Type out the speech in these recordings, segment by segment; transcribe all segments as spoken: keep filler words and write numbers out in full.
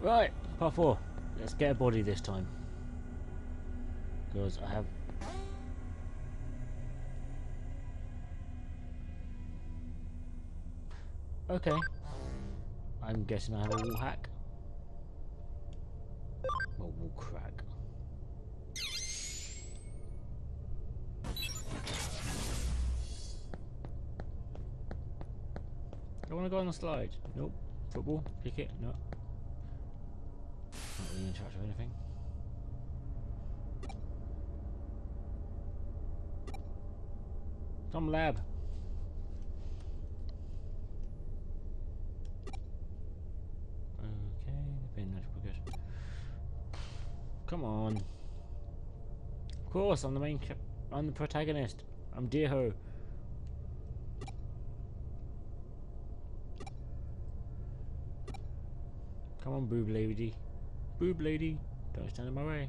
Right, part four. Let's get a body this time. Because I have... Okay. I'm guessing I have a wall hack. Well, wall crack. I want to go on the slide. Nope. Football? Cricket? No. Not really in charge of anything. Some lab. Okay, been natural progression. Come on. Of course, I'm the main. I'm the protagonist. I'm Deerho. Come on, boob lady. Boob lady. Don't stand in my way.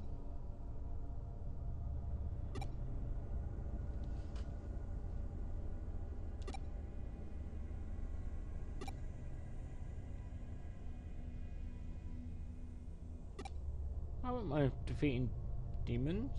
I wouldn't mind defeating demons.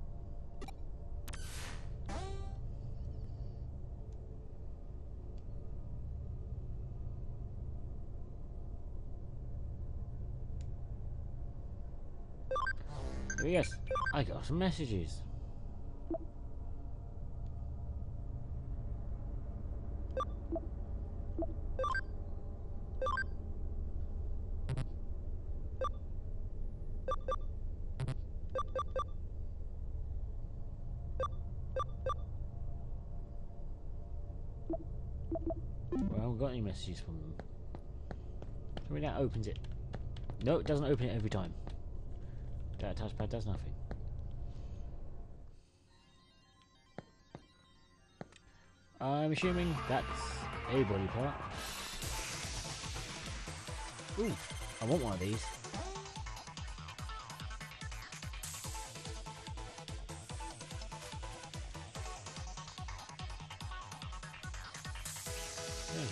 Oh, yes, I got some messages. Well, I haven't got any messages from them. Tell me that opens it. No, it doesn't open it every time. That touchpad does nothing. I'm assuming that's a body part. Ooh, I want one of these. Yeah.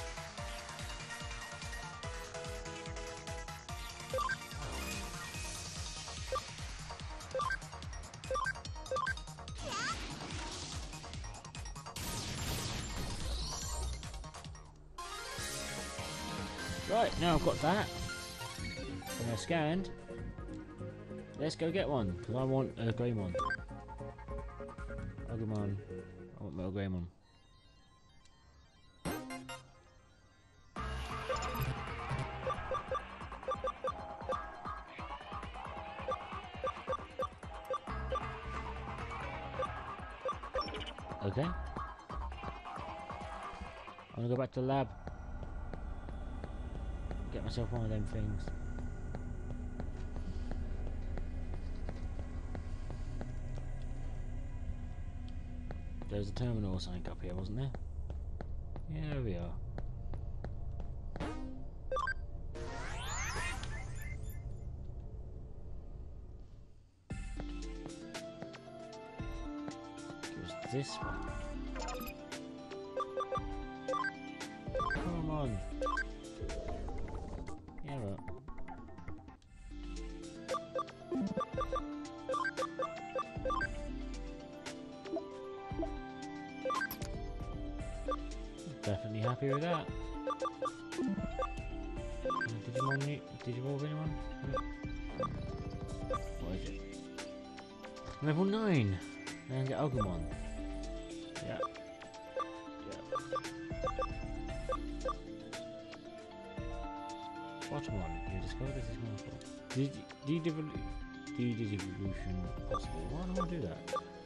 Right, now I've got that. And I scanned. Let's go get one, because I want a Greymon. Agumon. I want Metal Greymon. Okay. I'm gonna go back to the lab. Get myself one of them things. There's a terminal or something up here, wasn't there? Yeah, there we are. It was this one. Come on. Yeah, right. Definitely happy with that. Did you want me? Did you evolve anyone? What is it? Level nine. And get Agumon. Yeah. Yeah. Bottom one. You discovered this is wonderful. De-devolution possible. Why do I do that?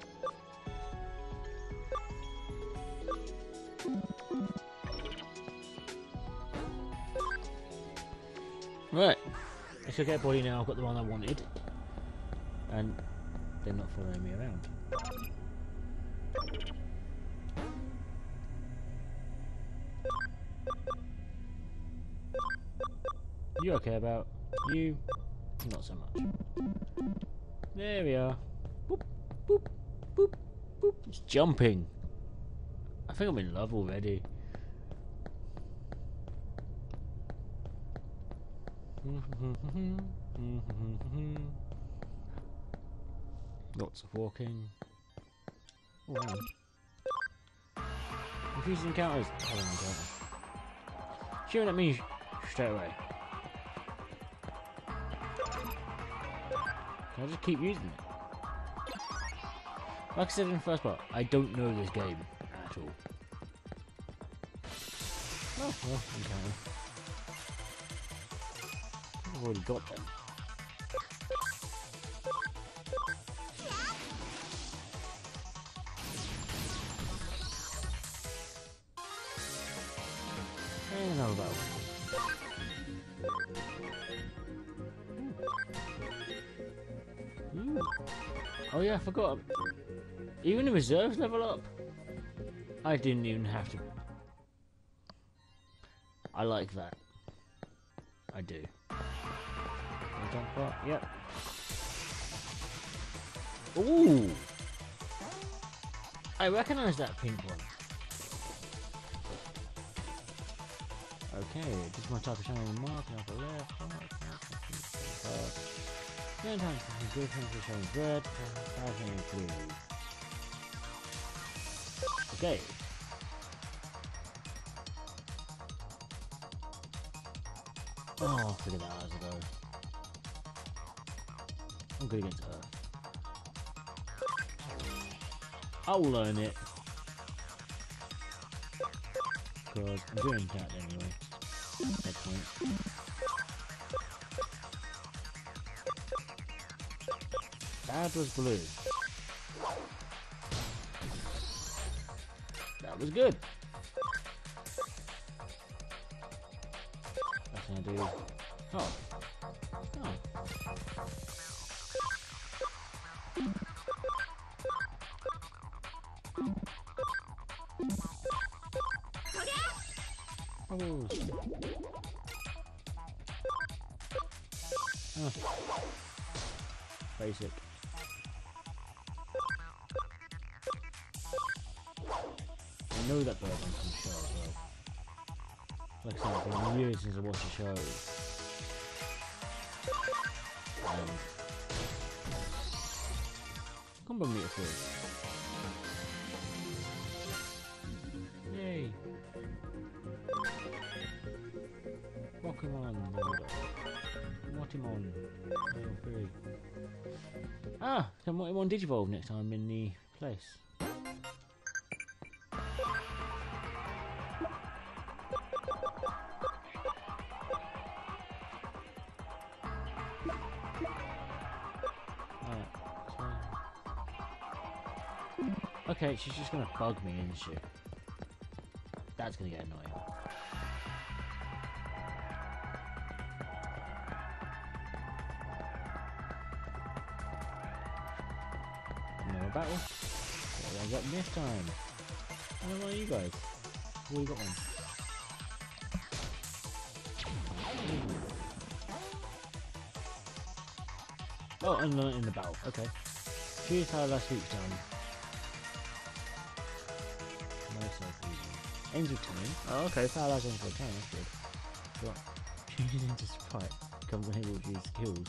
Right, let's go get a body now. I've got the one I wanted, and they're not following me around. You okay about you? Not so much. There we are. Boop, boop, boop, boop. It's jumping. I think I'm in love already. Lots of walking. Oh, hang on. Confusing encounters. Hold on, encounter. Shooting at me straight away. Can I just keep using it? Like I said in the first part, I don't know this game at all. Oh, well, encounter. I've already got them. And another battle. Ooh. Oh yeah, I forgot. Even the reserves level up. I didn't even have to. I like that. I do. Jump part. Yep. Ooh. I recognise that pink one. Okay, this is my type of shining mark, now for left, then time to good things for showing red, five showing blue. Okay. Oh, I figured that out as I go. I'm good against Earth. I'll learn it. Because I'm doing that anyway. Next point. That was blue. That was good. That's gonna do. Oh. Oh. Oh. Oh. Basic. I know that bird on some show as well. Like I said, it's been years since I watched the show. Um, Combo meter first. Yay! Pokemon Loader. Mortimon. Level three. Ah! Can Mortimon Digivolve next time in the place. Okay, she's just gonna bug me, isn't she? That's gonna get annoying. Another battle. What have I got this time? I don't know you guys. Oh, you got one. Oh, and in the battle. Okay. Here's how last week's done. Ends with time. Oh, okay. Foul ends with time. That's good. What? Changes into sprite. Becomes unable to use skills.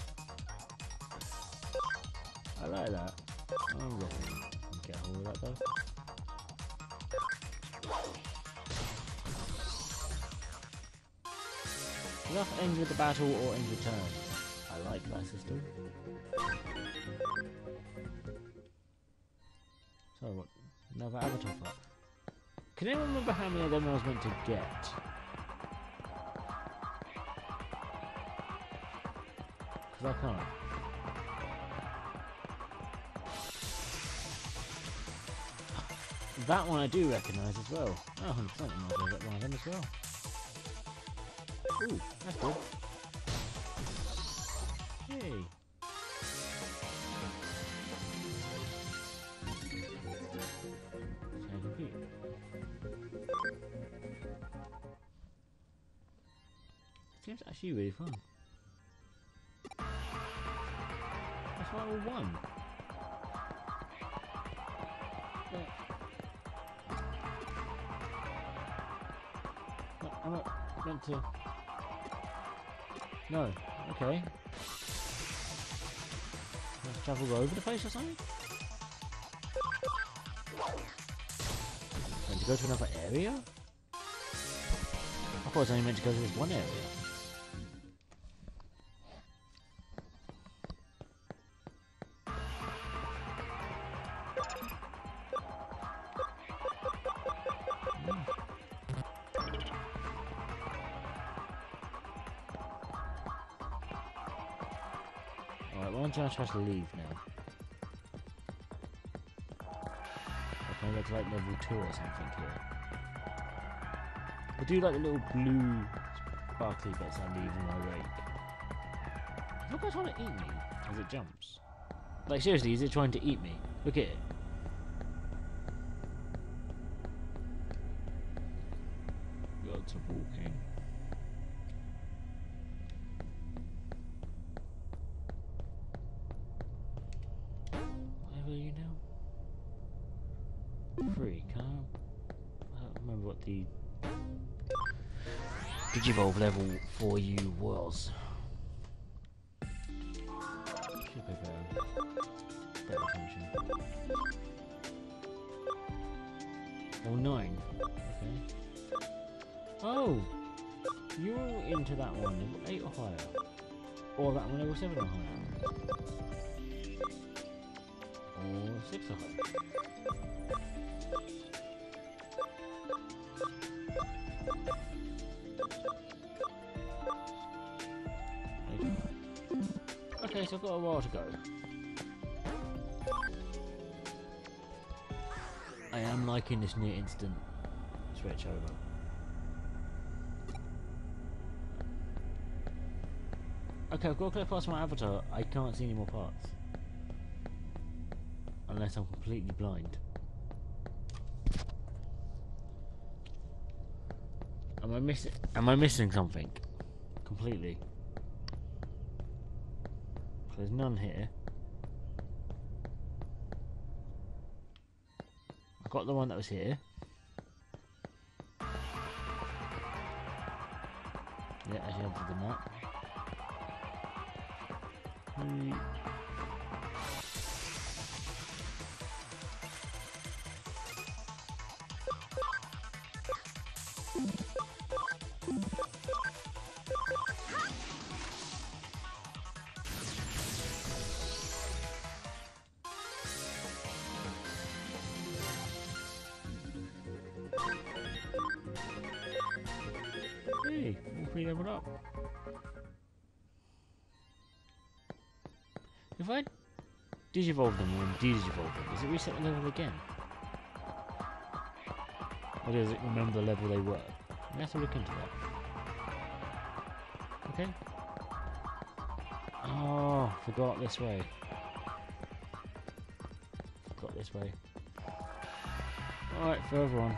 I like that. Oh, yeah. Get hold of that though. Enough ends with the battle or ends with turn. I like that system. So what? Another avatar fuck. Can anyone remember how many of them I was meant to get? Because I can't. That one I do recognise as well. Oh, one hundred percent I might as well get one of them as well. Ooh, that's good. Yay. Sounds good. Seems actually really fun. That's why we won. Yeah. No, I'm not meant to. No. Okay. Let's travel all over the place or something? Meant to go to another area? I thought I was only meant to go to this one area. Alright, why don't I try to leave now? Can I go to like level two or something here? I do like the little blue sparkly bits I leave in my wake. Is that guy trying to eat me as it jumps? Like seriously, is it trying to eat me? Look at it. Gods of walking. Where are you now? Free, can I? I don't remember what the Digivolve level for you was. Should pay better, better attention. Level nine. Okay. Oh! You're into that one, level eight or higher. Or that one, level seven or higher. Or six or higher. Okay, so I've got a while to go. I am liking this near instant switch over. Okay, I've got to clear past my avatar. I can't see any more parts. Unless I'm completely blind. Am I missing? Am I missing something? Completely. There's none here. I got the one that was here. Yeah, actually entered the map. Hmm. Hey, all three leveled up. If I digivolve them and digivolve them, does it reset the level again? Or does it remember the level they were? We have to look into that. Okay. Oh, forgot this way. Forgot this way. Alright, further on.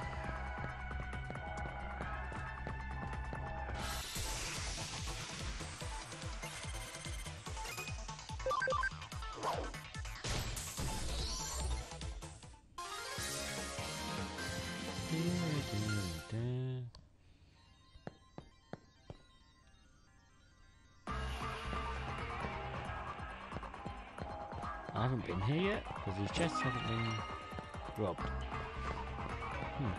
I haven't been here yet because these chests haven't been robbed. Hmm.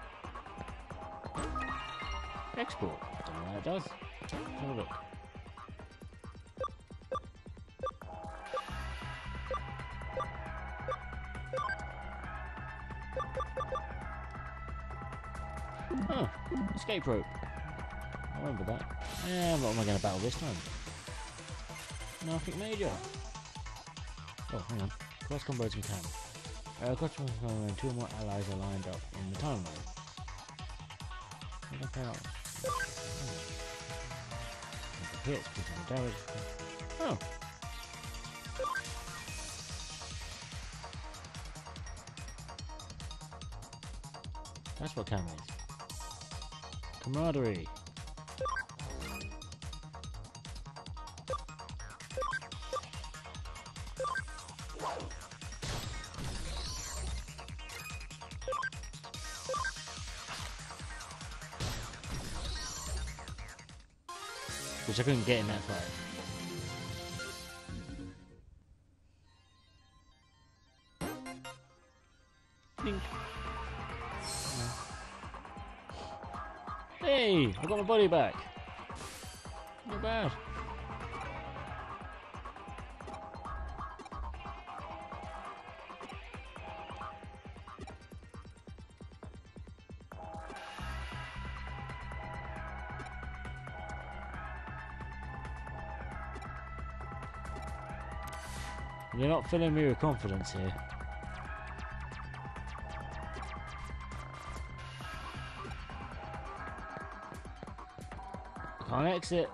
Export. Don't know what that does. Let's have a look. Oh, escape rope. I remember that. Yeah, what am I going to battle this time? Nothing major. Oh, hang on. Cross combos we can. Uh, cross combos when two or more allies are lined up in the timeline. Look out. Oh. Hits, putting the damage. Oh. That's what cam is. Camaraderie. Which I couldn't get in that fight. Hey, I got my body back. Not bad. You're not filling me with confidence here. Can't exit.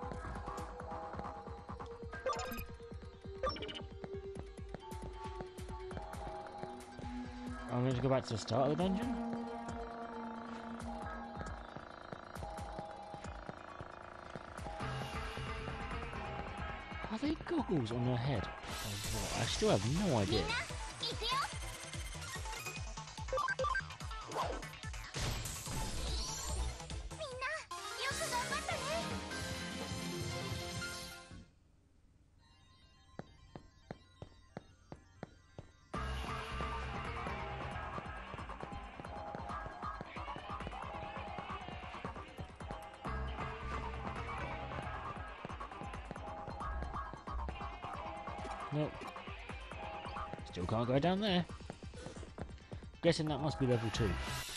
I'm going to go back to the start of the dungeon. Are they goggles on their head? Oh, I still have no idea. Nope. Still can't go down there. Guessing that must be level two.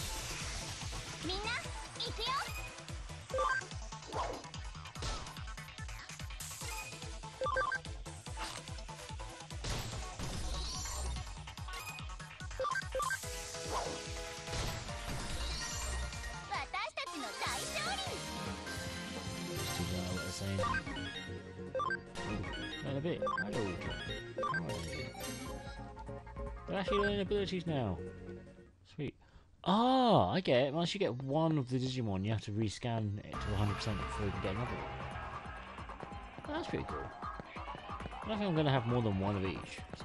A bit. Hello. They're actually learning abilities now. Sweet. Ah, I get it. Once you get one of the Digimon, you have to rescan it to one hundred percent before you can get another one. That's pretty cool. I don't think I'm going to have more than one of each. So,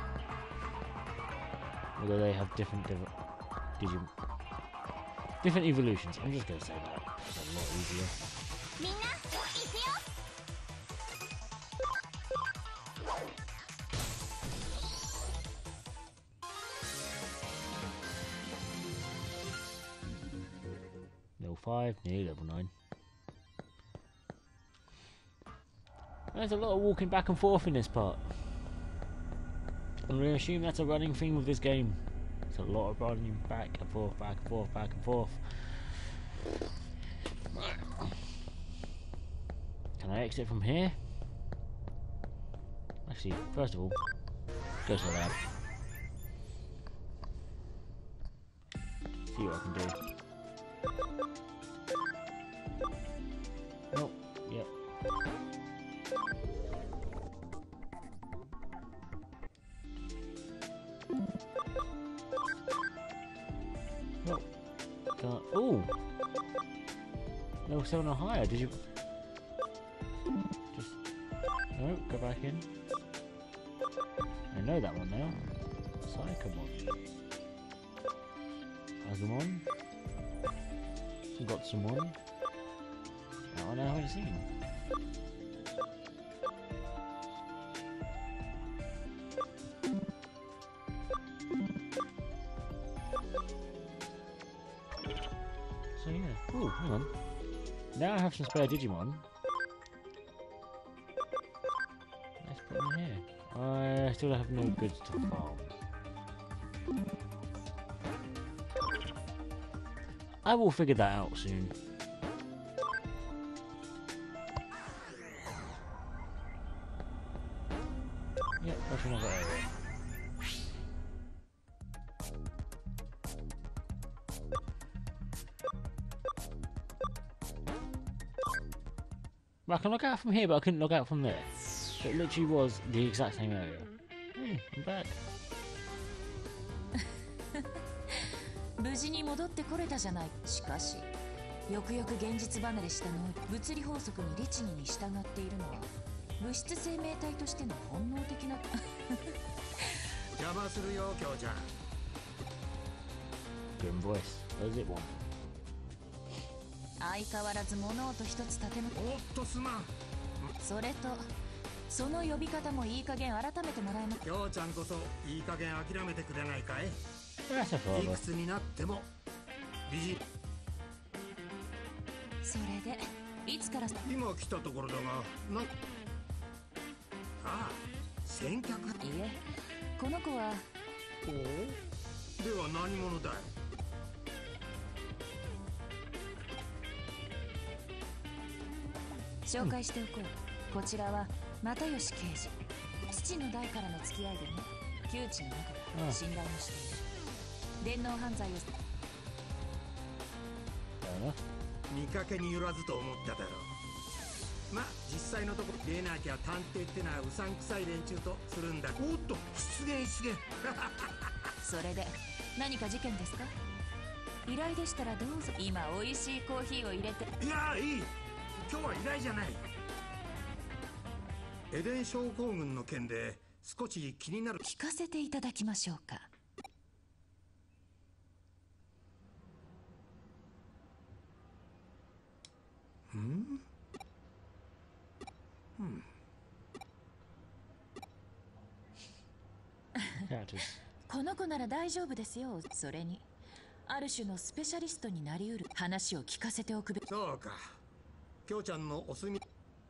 although they have different Digimon, different evolutions. I'm just going to say that. It's a lot easier. Level five, nearly level nine. There's a lot of walking back and forth in this part. I'm going to assume that's a running theme with this game. It's a lot of running back and forth, back and forth, back and forth. Can I exit from here? Actually, first of all, go to the lab. See what I can do. Nope, yep. Nope. Can't. Ooh! Level seven or higher, did you? Just. No, go back in. I know that one now. Psychomon. Agumon. Got someone. Oh, no, I haven't seen. So yeah. Oh, hang on. Now I have some spare Digimon. Let's put them here. I still have no goods to farm. I will figure that out soon. Yep, that's another area. Well, I can look out from here, but I couldn't look out from there. So it literally was the exact same area. Hey, I'm back. 無事に戻ってこれたじゃない。しかしよくよく現実離れしたの物理法則に律儀に従っているのは物質生命体としての本能的な邪魔するよ、京ちゃん。 Good voice. Where's it one? 相変わらず物音一つ立てぬ。 おっとすまん。 それとその呼び方もいい加減改めてもらえます。 京ちゃんこそいい加減諦めてくれないかい。 That's a い father. くつになっても美人。 それでいつから今来たところだが、なああ、先客。 いえ、この子はおお、では何者だい？ 紹介しておこう、こちらは又吉刑事。父の代からの付き合いでね、旧知の中で信頼もしている。電脳犯罪を Fair enough. 見かけによらずと思っただろう。まあ実際のところ出なきゃ探偵ってのはうさんくさい連中とするんだ。おっと、出現出現。 それで何か事件ですか？依頼でしたらどうぞ。今美味しいコーヒーを入れて。 いやいい、今日は依頼じゃない。エデン症候群の件で少し気になる。 聞かせていただきましょうか。 うんうん。 この子なら大丈夫ですよ。それにある種のスペシャリストになりうる。話を聞かせておくべ。 そうか、京ちゃんのお墨。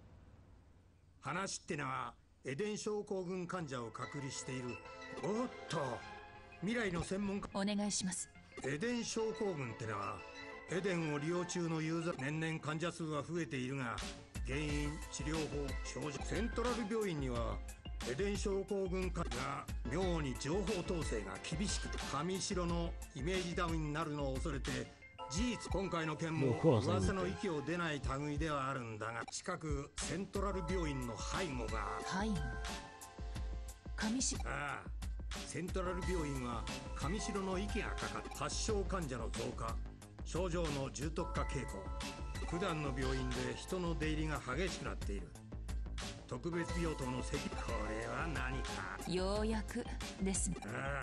話ってのはエデン症候群患者を隔離している。おっと、未来の専門家。 お願いします。 エデン症候群ってのはエデンを利用中のユーザー。年々患者数は増えているが、原因、治療法、症状。セントラル病院にはエデン症候群患者が妙に情報統制が厳しくて、上白のイメージダウンになるのを恐れて。事実、今回の件も噂の息を出ない類ではあるんだが、近くセントラル病院の背後が。 背後？上白。 ああ、セントラル病院は上白の息がかかって、発症患者の増加、症状の重篤化傾向。普段の病院で人の出入りが激しくなっている。特別病棟の席。これは何か。 ようやくですね。 あ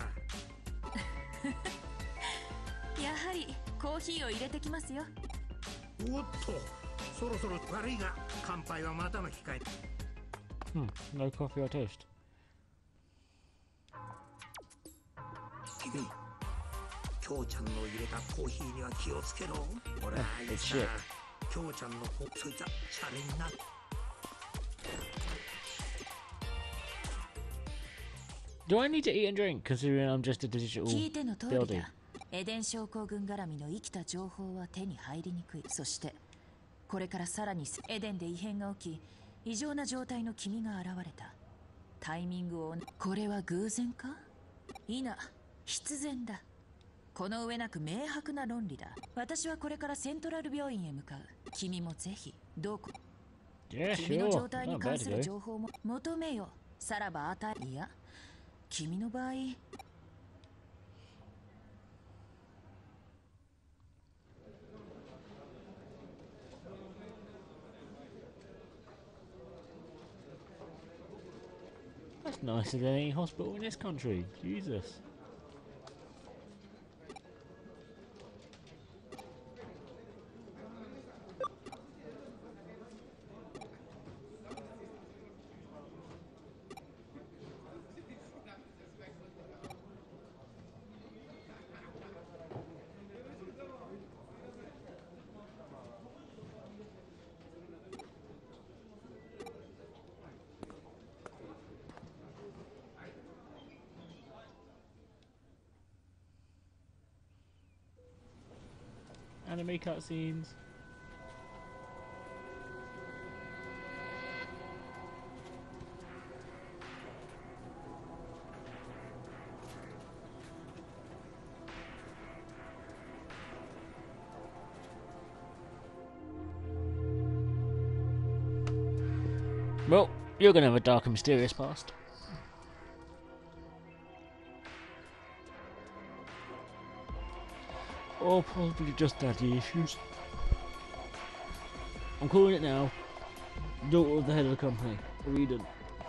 あやはりコーヒーを入れてきますよ。 おっと、そろそろ。悪いが乾杯はまたの機会。 Hmm, no coffee or toast. 君、京ちゃんの入れたコーヒーには気をつけろ。ほら、あいつだ。京ちゃんのコそいつはシャレになる。 Do I need to eat and drink considering I'm just a digital 聞いての通り building? だ。エデン症候群絡みの生きた情報は手に入りにくい。そしてこれからさらにエデンで異変が起き、異常な状態の君が現れた。タイミングを。これは偶然か？いな、必然だ。この上なく明白な論理だ。私はこれからセントラル病院へ向かう。君もぜひどこ。 Yeah, 君の sure. 状態に Not 関 bad する to go. 情報も求めよ。さらば与え。いや、君の場合。 That's nicer than any hospital in this country. Jesus. Anime cutscenes. Well, you're gonna have a dark and mysterious past. Or probably just daddy issues. I'm calling it now. Daughter of the head of the company, Redan.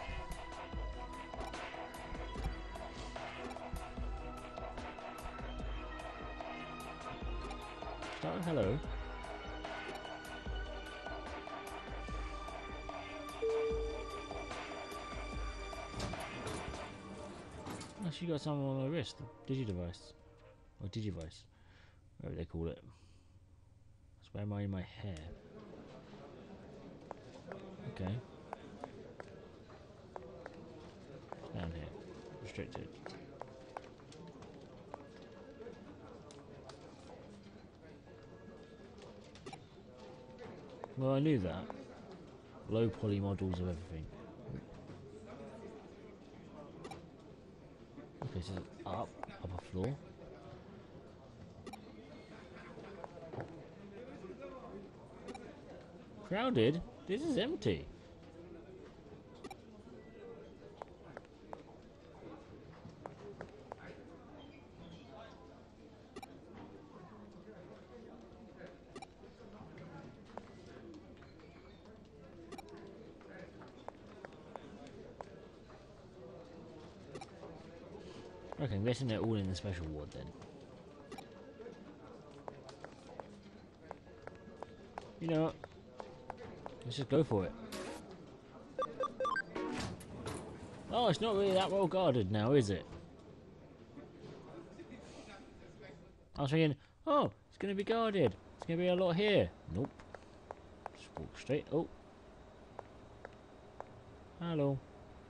Start with hello. Oh, she got something on her wrist, the Digidevice. Or Digivice. Whatever they call it. Where am I in my hair? Okay. Down here. Restricted. Well, I knew that. Low poly models of everything. Okay, so up, upper floor. Crowded? This is empty. Okay, I'm guessing they're all in the special ward then. You know what? Let's just go for it. Oh, it's not really that well guarded now, is it? I was thinking, oh, it's going to be guarded. It's going to be a lot here. Nope. Just walk straight. Oh. Hello.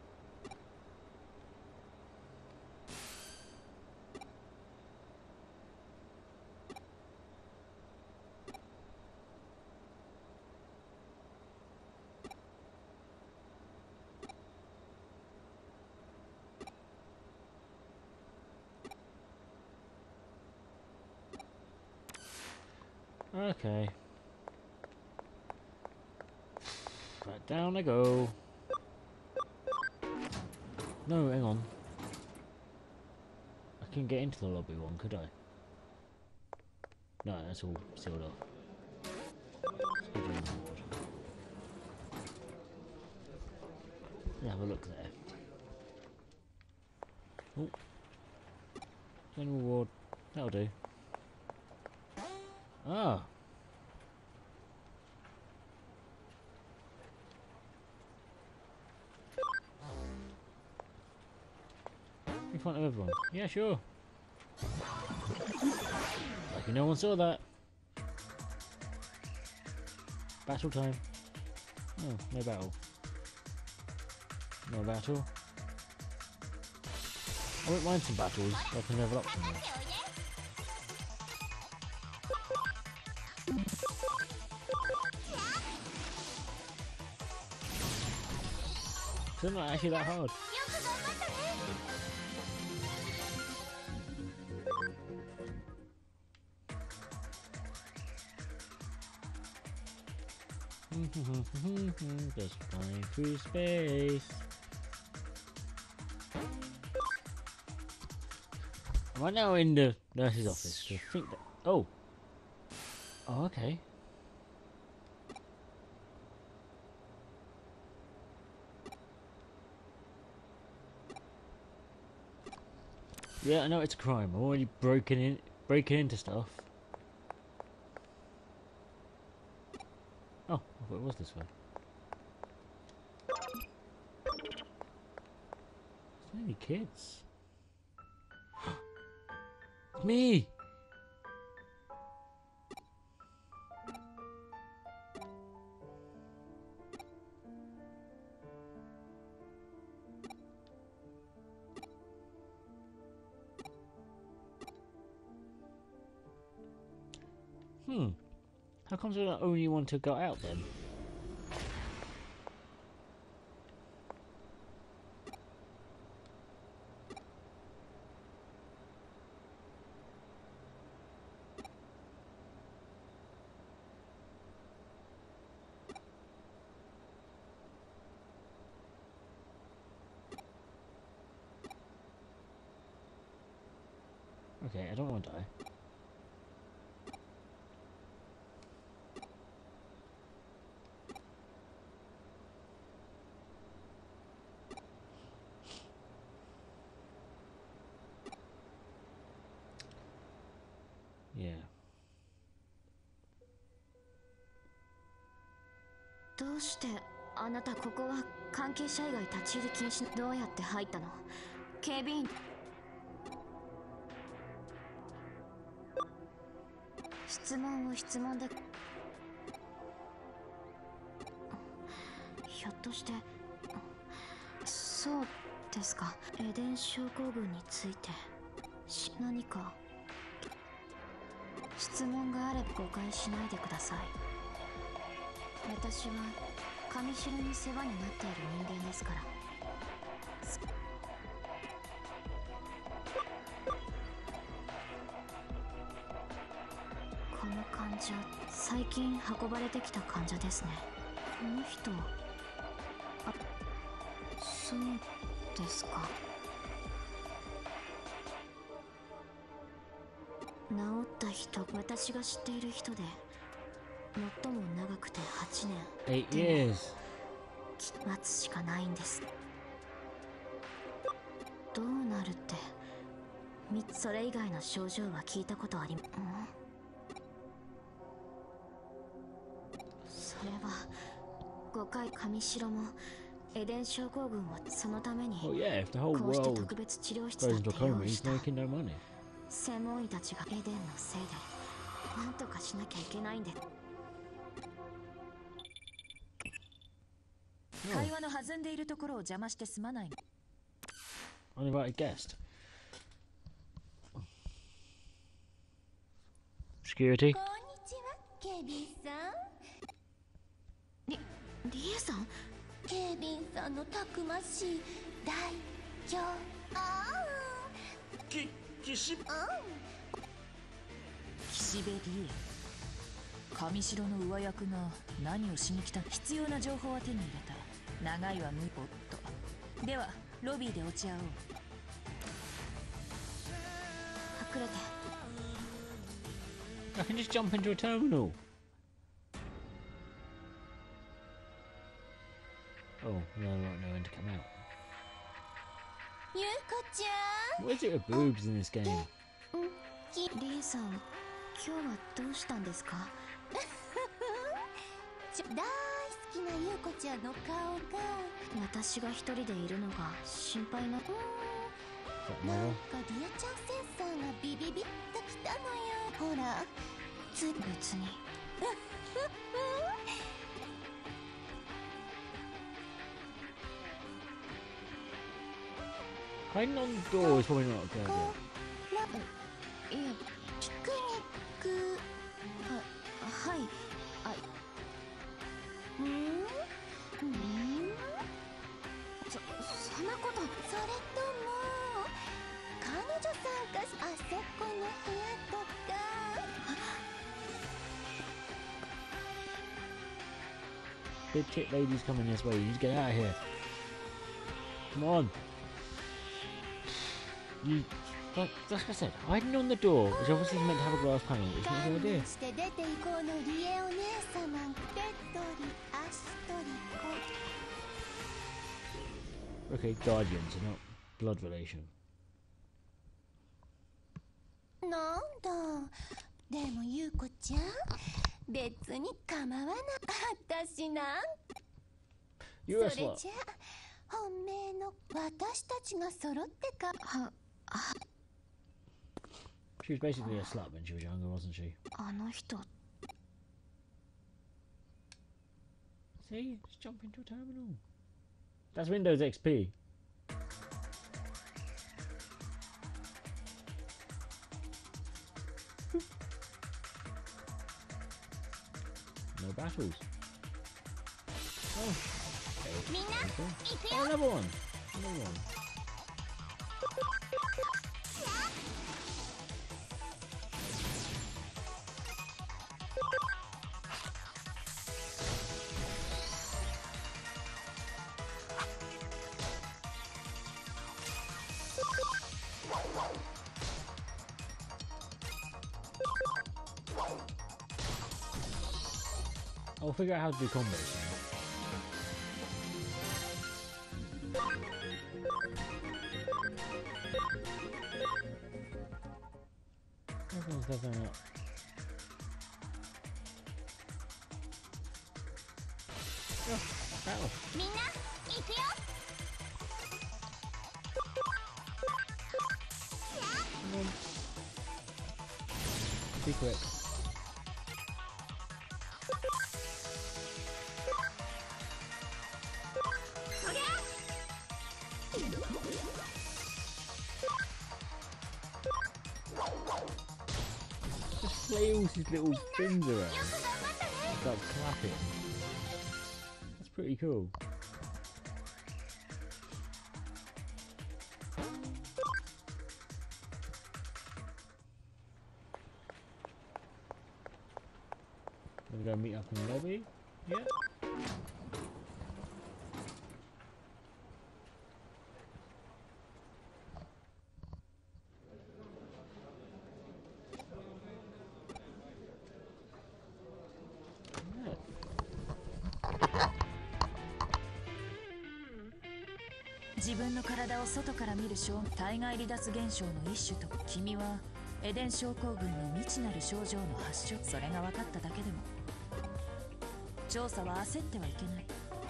Okay. Right, down I go. No, hang on. I couldn't get into the lobby one, could I? No, that's all sealed off. Let's go down the ward. Let's have a look there. Oh. General ward. That'll do. Ah. In front of everyone. Yeah, sure. Like no one saw that. Battle time. Oh, no battle. No battle. I wouldn't mind some battles. I can level up some more. It's not actually that hard. Just flying through space. Am I now in the nurse's office? I think that. Oh. Oh, okay. Yeah, I know it's a crime. I'm already broken in, breaking into stuff. Oh, I thought it was this way. So many kids. It's me. Hmm. How come you're the only one to go out then? Okay, I don't want to die. Yeah. どうしてあなたここは関係者以外立ち入り禁止のどうやって入ったの警備員失質問を質問で。ひょっとして、そうですか。エデン症候群についてし何か質問があれば誤解しないでください。私は上城に世話になっている人間ですから。この患者、最近運ばれてきた患者ですね。この人、あ、そうですか。治った人、私が知っている人で最も長くてはちねん。 Eight years. 待つしかないんです。どうなるって、みそれ以外の症状は聞いたことあり、うん、それは誤解。上城もエデン症候群をそのために Oh yeah, if the whole こうして world 特別治療室 goes だっ into て a 用 coma, 意 he's した。 making no money. 専門医たちがエデンのせいで何とかしなきゃいけないんで。 会話の弾んでいるところを邪魔してすまないの。 Uninvited guest. Security. こんにちは、ケビンさん。 リリエさん、 ケビンさんのたくましい代表。ああ。 き、岸。 うん。 岸辺理恵。上城の上役が何をしに来た。必要な情報は手に入れた。長いは無おっと。ではロビーで落ち合おう。 隠れて。 I can just jump into a terminal. Oh, no, I won't know when to come out. ゆうこちゃん。 What is it with boobs in this game? きリエさん、今日はどうしたんですか？ ちょ大好きなゆうこちゃんの顔が。 私が一人でいるのが心配な。 う Is that ーん。なん Nora? かリアちゃんセンサーがビビビッときたのよ。ほら。つ別に。 Hiding on the door is probably not a good こ idea. らいえ、 ピクニック。 は、はい。あ、 うんうん。 そ、そんなこと。 それとも彼女さんかしあそこの部屋とか。 Big tit ladies coming this way. You need to get out of here. Come on. You. Like, like I said, hiding on the door, which obviously is meant to have a glass panel, is not a good idea. して出て行こうのリエお姉様。ペットリアシトリ Okay, guardians are not blood relation. コ。なんだ。でもゆうこちゃん、別に構わな。私なん。 You're a それ slut. じゃ本命の私たちが揃ってか。 は、あ、 She was basically a slut when she was younger, wasn't she? あの人。 See? Just jump into a terminal. That's Windows X P. No battles. Oh. Okay. みんな Okay. 行く Oh, よ。 another one. Another one. I'll figure out how to do combos soon. Everyone's leveling up. Oh, battle. みんな行くよ。 Come on. Be quick. flails his little fins around. It's like clapping. That's pretty cool. We're going to meet up in the lobby. Yeah. Yeah. 自分の体を外から見る症体外離脱現象の一種と君はエデン症候群の未知なる症状の発症それが分かっただけでも調査は焦ってはいけない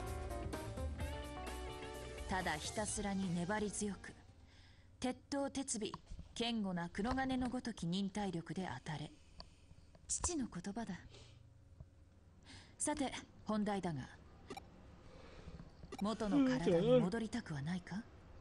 ただひたすらに粘り強く鉄頭鉄尾堅固な黒金のごとき忍耐力で当たれ父の言葉ださて本題だが元の体に戻りたくはないか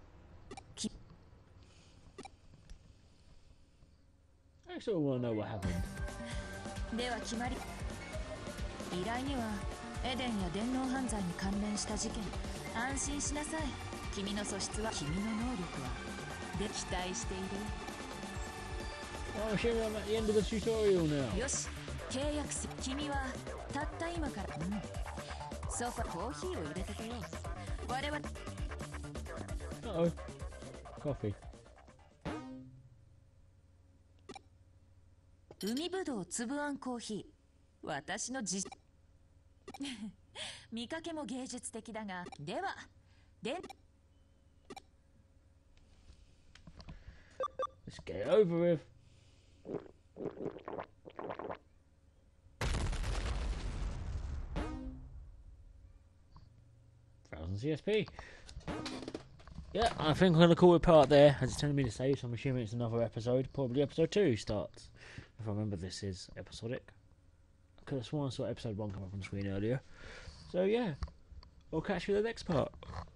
I sort of want to know what happened. では決まり依頼にはエデンや電脳犯罪に関連した事件安心しなさい君の素質は君の能力はで期待している Oh, I'm assuming I'm at the end of the tutorial now. よし契約す君はたった今からうんソファコーヒーを入れてこよう我々 Uh oh. Coffee. 海ぶどう粒あんコーヒー私の実見かけも芸術的だがではで Let's get it over with. Thousand C S P. Yeah, I think I'm going to call it part there, as it's telling me to save, so I'm assuming it's another episode. Probably episode two starts. If I remember, this is episodic. I could have sworn I saw episode one come up on the screen earlier. So yeah, I'll catch you in the next part.